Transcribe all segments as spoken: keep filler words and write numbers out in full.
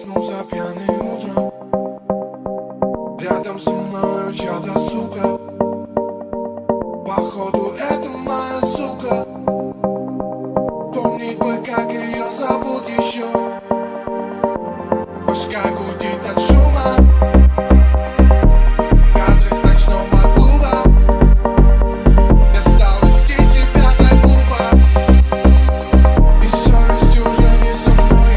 Проснулся пьяный утром, рядом со мною чья-то сука. Походу это моя сука. Помнить бы, как ее зовут еще. Башка гудит от шума, кадры с ночного клуба. Я стал вести себя так глупо, и совесть уже не со мной.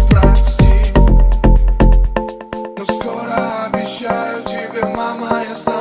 Обещаю тебе, мама, я стану